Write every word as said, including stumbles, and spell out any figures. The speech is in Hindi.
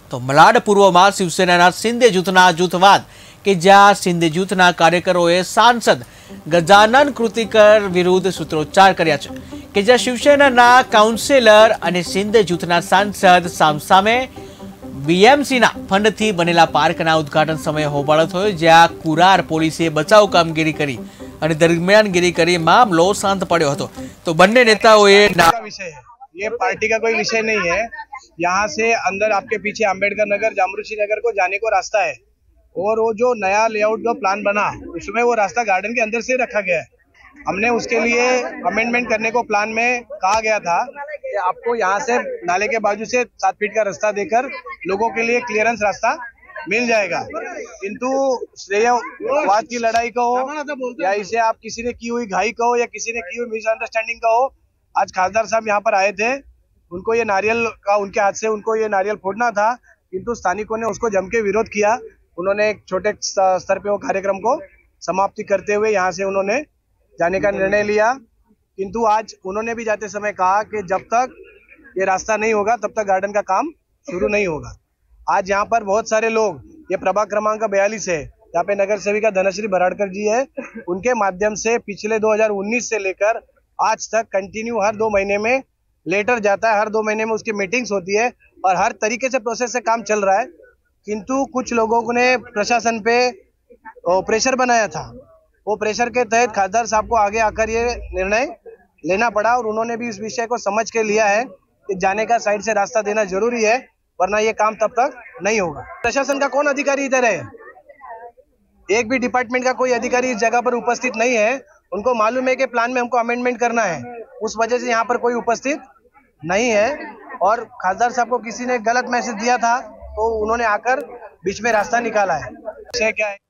તો મલાડ પૂર્વમાં શિવસેનાના શિંદે જૂથના જૂથવાદ કે જ્યાં શિંદે જૂથના કાર્યકરોએ સાંસદ ગજાનન કૃતિકર વિરુદ્ધ સૂત્રોચ્ચાર કર્યા છે કે જ્યાં શિવસેનાના કાઉન્સિલર અને શિંદે જૂથના સાંસદ સામસામે બીએમસીના ફંડથી બનેલા પાર્કના ઉદ્ઘાટન સમયે હોબાળો થયો, જ્યાં કુરાર પોલીસે બચાવ કામગીરી કરી અને દરમિયાનગીરી કરી મામલો શાંત પડ્યો હતો। તો બંને નેતાઓએ ये पार्टी का कोई विषय नहीं है। यहाँ से अंदर आपके पीछे अम्बेडकर नगर, जामरुची नगर को जाने को रास्ता है और वो जो नया लेआउट जो प्लान बना उसमें वो रास्ता गार्डन के अंदर से रखा गया है। हमने उसके लिए अमेंडमेंट करने को प्लान में कहा गया था कि आपको यहाँ से नाले के बाजू से सात फीट का रास्ता देकर लोगों के लिए क्लियरेंस रास्ता मिल जाएगा, किंतु श्रेयवाद की लड़ाई का हो या इसे आप किसी ने की हुई घाई का हो या किसी ने की हुई मिसअंडरस्टैंडिंग का हो, आज खासदार साहब यहाँ पर आए थे, उनको ये नारियल का उनके हाथ से उनको ये नारियल फोड़ना था, किंतु स्थानिकों ने उसको जम के विरोध किया। उन्होंने एक छोटे स्तर पे वो कार्यक्रम को समाप्ति करते हुए यहाँ से उन्होंने जाने का निर्णय लिया, किंतु आज उन्होंने भी जाते समय कहा कि जब तक ये रास्ता नहीं होगा तब तक गार्डन का काम शुरू नहीं होगा। आज यहाँ पर बहुत सारे लोग, ये प्रभाग क्रमांक बयालीस है, यहाँ पे नगर सेविका धनश्री बराड़कर जी है, उनके माध्यम से पिछले दो हजार उन्नीस से लेकर आज तक कंटिन्यू हर दो महीने में लेटर जाता है, हर दो महीने में उसकी मीटिंग्स होती है और हर तरीके से प्रोसेस से काम चल रहा है, किंतु कुछ लोगों ने प्रशासन पे प्रेशर बनाया था। वो प्रेशर के तहत खासदार साहब को आगे आकर ये निर्णय लेना पड़ा और उन्होंने भी इस विषय को समझ के लिया है कि जाने का साइड से रास्ता देना जरूरी है, वरना ये काम तब तक नहीं होगा। प्रशासन का कौन अधिकारी इधर है? एक भी डिपार्टमेंट का कोई अधिकारी इस जगह पर उपस्थित नहीं है। उनको मालूम है कि प्लान में हमको अमेंडमेंट करना है, उस वजह से यहाँ पर कोई उपस्थित नहीं है और खासदार साहब को किसी ने गलत मैसेज दिया था तो उन्होंने आकर बीच में रास्ता निकाला है। क्या है